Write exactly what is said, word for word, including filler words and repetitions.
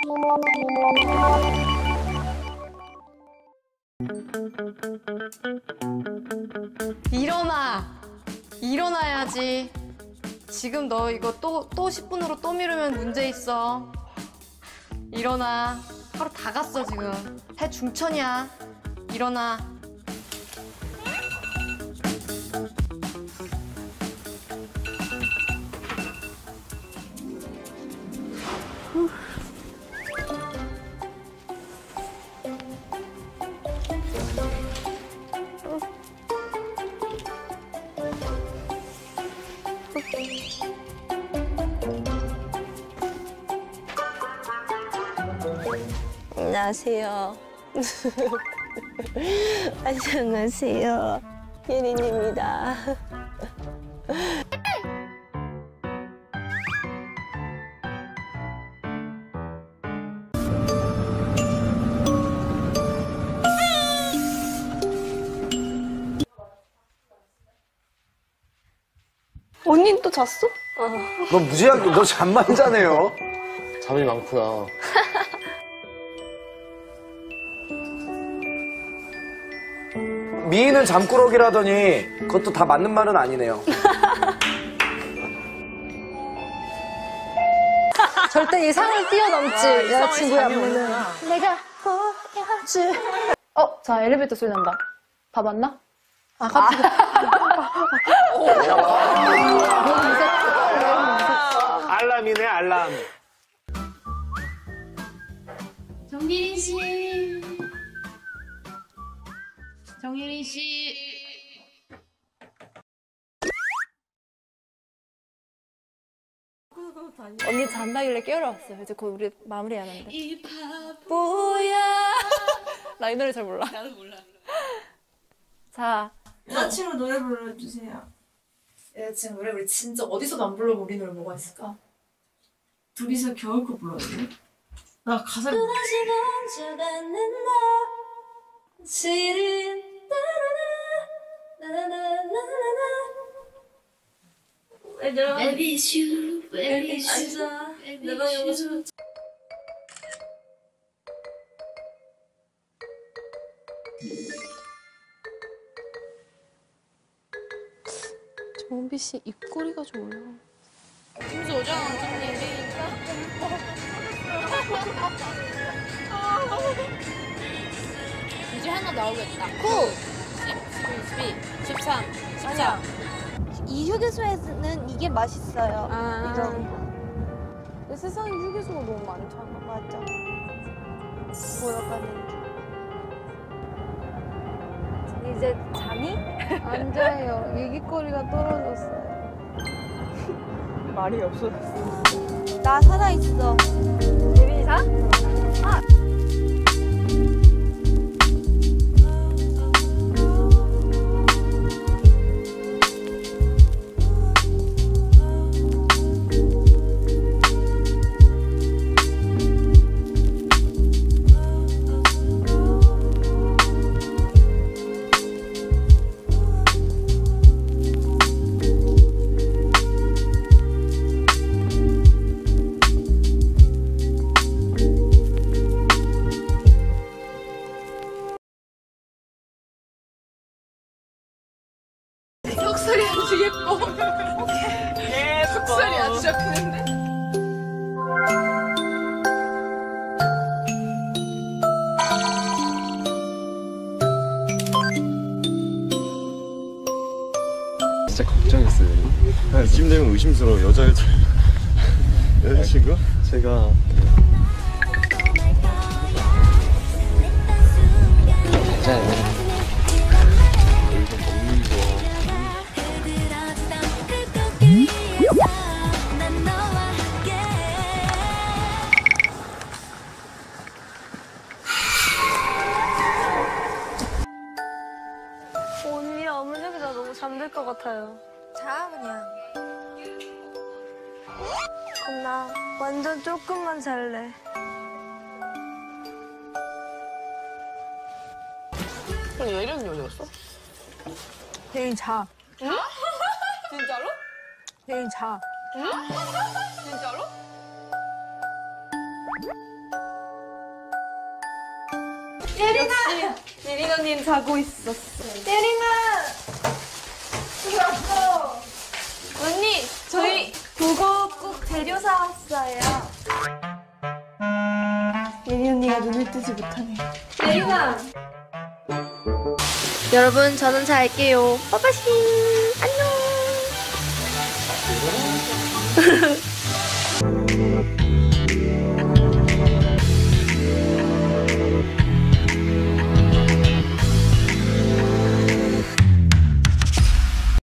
일어나! 일어나야지. 지금 너 이거 또, 또 십 분으로 또 미루면 문제 있어. 일어나. 하루 다 갔어, 지금. 해 중천이야. 일어나. 안녕하세요. 안녕하세요. 예린입니다. 언니는 또 잤어? 어. 너 무지하게, 너 잠만 자네요. 잠이 많구나. 미인은 잠꾸러기라더니 그것도 다 맞는 말은 아니네요. 절대 예상을 뛰어넘지. 아, 여자친구의 잠이 안무는. 오는구나. 내가 보여줄. 어, 자, 엘리베이터 소리 난다. 다 맞나? 아, 갑자기. 알람이네, 알람. 정예린 씨. 정예린 씨. 언니 잔다길래 깨우러 왔어요. 이제 곧 우리 마무리해야 하는데. 이 바보야. 나 이 노래 잘 몰라. 나도 몰라. 자. 여자친구 노래 불러주세요. 여자친구 노래 우리 진짜 어디서도 안 불러본 우리 노래 뭐가 있을까? 둘이서 겨울꽃 불러줄래? 나 가사 또다시 번져가는 나 시린 나나나나나나나 얘들아 I miss you, I miss you, 앉아. I 내 방에 miss you. 오면 정비 씨 입꼬리가 좋아요. 김소정 정예린. 이제 하나 나오겠다. 구, 십, 십이, 십삼, 십사. 이 휴게소에는 이게 맛있어요. 아. 이런 거. 근데 세상에 휴게소가 너무 많잖아. 맞아. 보러 가는 중. 이제 자니? 앉아요. 얘기거리가 떨어졌어요. 말이 없어졌어. 나 살아있어. 예빈이 자? 아. 속살이 아주 예뻐. 오케이. 속살이 아주 잡히는데. 진짜 걱정했어요. 이쯤 되면 의심스러워. 여자애들. 여자친구? 제가 괜찮아요. 여기서 먹는 거. 언니 아무래도 나 너무 잠들 것 같아요. 자 그냥. 그럼 나 완전 조금만 잘래. 근데 예린이 어디 갔어? 예린 자. 응? 진짜로? 예린 자. 응? 진짜로? 예린아! 예린 언니는 자고 있었어. 예린아! 들어왔어. 언니, 저희 보고 꼭 데려 사왔어요. 예린 언니가 눈을 뜨지 못하네. 예린아! 여러분, 저는 잘게요. 빠빠시! 안녕!